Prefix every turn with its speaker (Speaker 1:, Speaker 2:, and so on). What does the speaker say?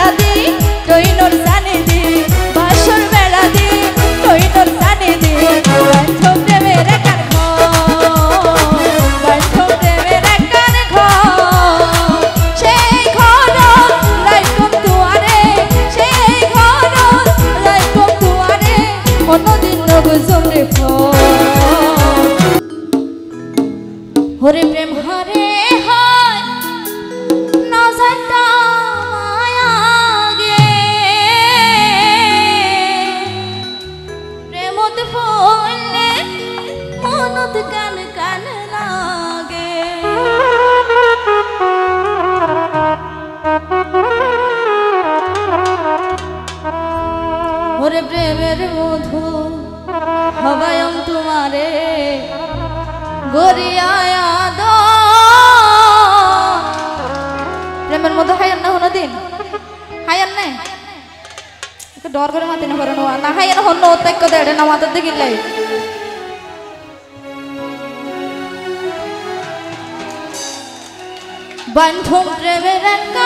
Speaker 1: বেড়া দি টইনর জানি দি বাসর বেড়া দি টইনর জানি দি বান্ধব প্রেমের একার বান্ধব প্রেমের একার সেই ঘর লাইকম দুয়ারে সেই ঘর লাইকম দুয়ারে অন্যদিন নবজম রে হরে প্রেম হরে হয় নজরটা মায়াগে প্রেমত পড়লে মনত কান কান লাগে হরে প্রেমের মধু হবায়ম তোমারে গরিয়ায়া দো প্রেমের মধ্যে হায়ান না হনো দিন হায়ান নাই একটু ডর করে মাতি না করেন না হায়ান হনো তাই কো দেড়ে না মাথার দিকে লাই বান্ধব প্রেমের একা